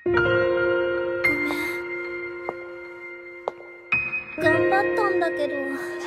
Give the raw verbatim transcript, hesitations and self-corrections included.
頑張ったんだけど。